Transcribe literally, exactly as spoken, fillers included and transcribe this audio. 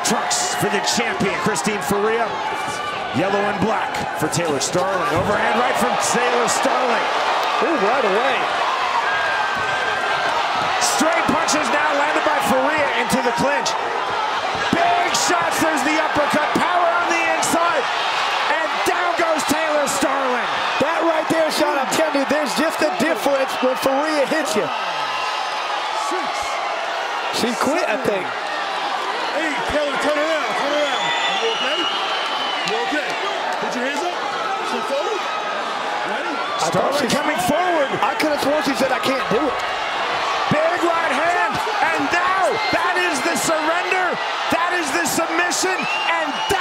trunks for the champion, Christine Ferea. Yellow and black for Taylor Starling. Overhand right from Taylor Starling. Ooh, right away. Straight punches now landed by Ferea into the clinch. Big shots, there's the uppercut, power on the inside. And down goes Taylor Starling. That right there, Sean, I'm telling you, there's just a difference when Ferea hits you. Six. She quit, I think. Hey, Taylor, turn around, turn around. You okay? You okay? Put your hands up. Step forward. Ready? Starling coming forward. I could have sworn she said I can't do it. Big right hand, and now that is the surrender, that is the submission, and